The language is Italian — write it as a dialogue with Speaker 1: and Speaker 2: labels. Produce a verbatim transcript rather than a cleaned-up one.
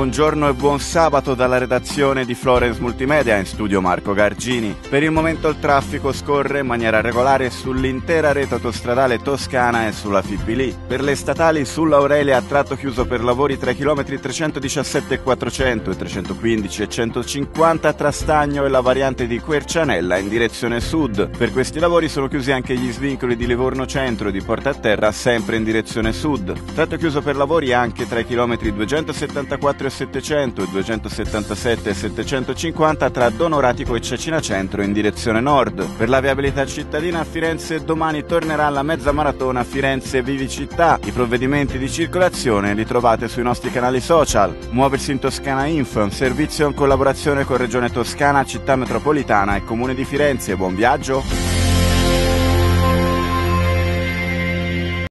Speaker 1: buongiorno e buon sabato dalla redazione di Florence Multimedia, in studio Marco Gargini. Per il momento il traffico scorre in maniera regolare sull'intera rete autostradale toscana e sulla Fibili. Per le statali sull'Aurelia, tratto chiuso per lavori tra i chilometri trecentodiciassette e quattrocento e trecentoquindici e centocinquanta tra Stagno e la variante di Quercianella in direzione sud. Per questi lavori sono chiusi anche gli svincoli di Livorno Centro e di Porta a Terra, sempre in direzione sud. Tratto chiuso per lavori anche tra i chilometri duecentosettantaquattro e settecento e duecentosettantasette e settecentocinquanta tra Donoratico e Cecina Centro in direzione nord. Per la viabilità cittadina, a Firenze domani tornerà la mezza maratona Firenze Vivi Città. I provvedimenti di circolazione li trovate sui nostri canali social. Muoversi in Toscana Info è un servizio in collaborazione con Regione Toscana, Città Metropolitana e Comune di Firenze. Buon viaggio!